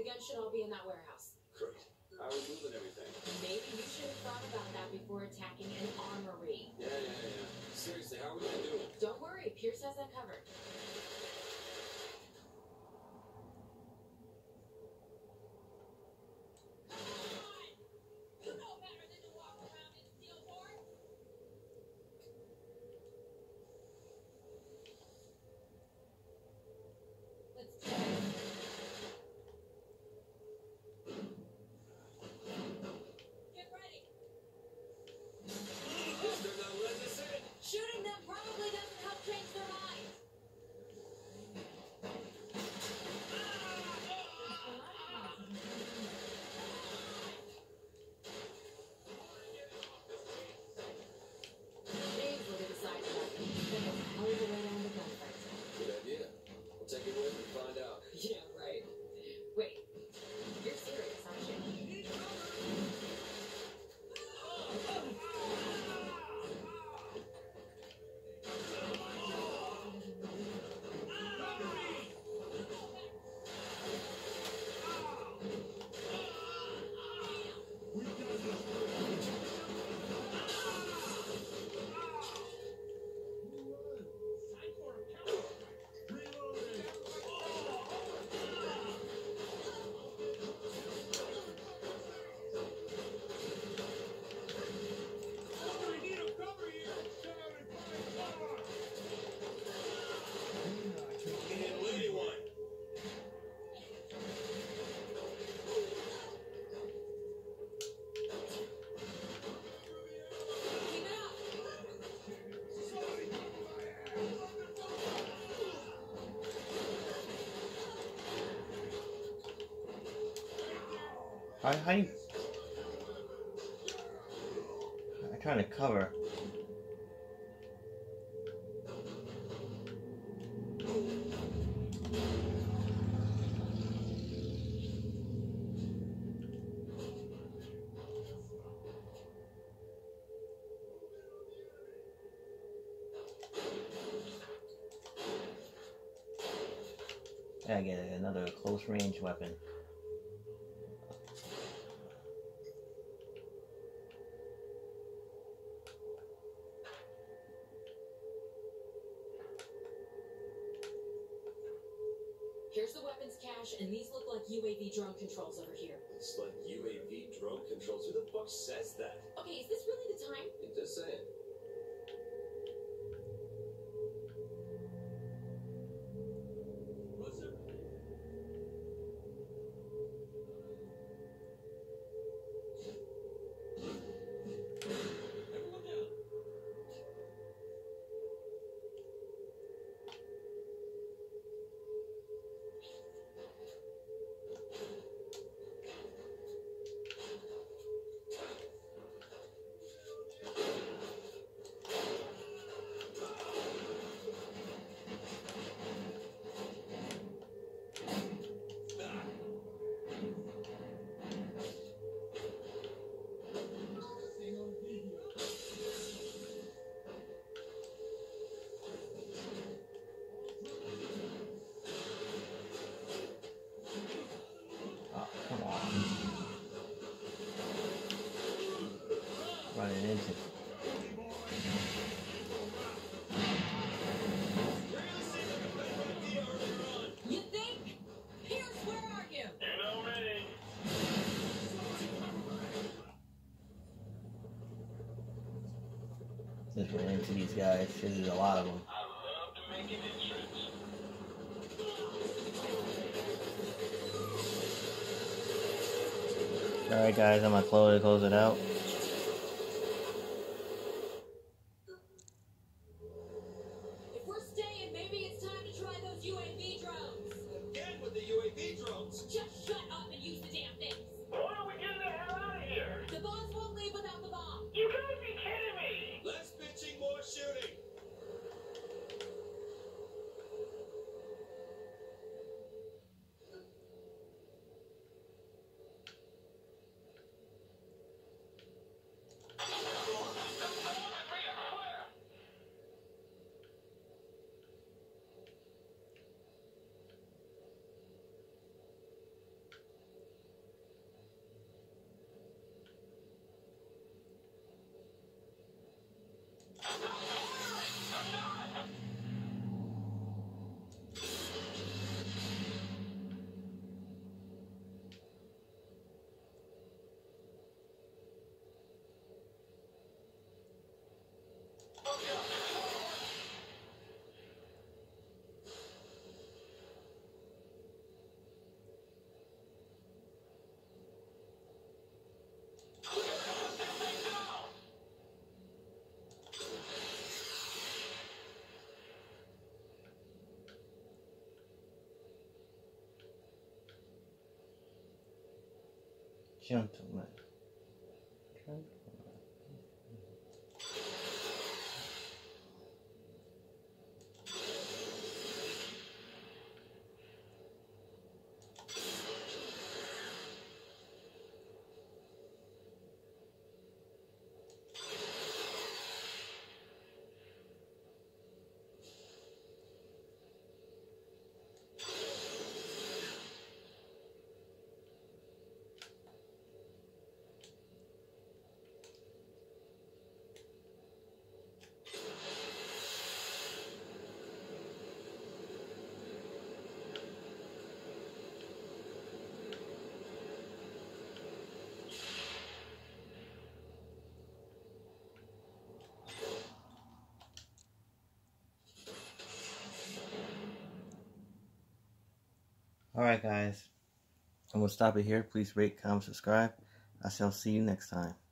The guns should all be in that warehouse. Great. How are we moving everything? Maybe you should have thought about that before attacking an armory. Yeah. Seriously, how are we gonna do it? Don't worry, Pierce has that covered. Shooting them probably doesn't help change their minds. James will be deciding that. Hell of a way down the gunfight. Good idea. We'll take it with and find out. Yeah, right. Wait, you're serious, aren't you? How you... I'm trying to cover. I get another close range weapon. Here's the weapons cache, and these look like UAV drone controls over here. It's like UAV drone controls. Who the fuck says that? Okay, is this really the time? I'm just saying. What's up? Everyone down. Running into. You think? Pierce, where are you? You know me. Just ran into these guys. There's a lot of them. I love to make an entrance. Alright guys, I'm gonna close it out. If we're staying, maybe it's time to try those UAV drones. Again with the UAV drones. Just shut up and use the damn things. When are we getting the hell out of here? The boss won't leave without the bomb. You gotta be kidding me. Less bitching, more shooting. Gentlemen. Alright guys, I'm going to stop it here. Please rate, comment, subscribe. I shall see you next time.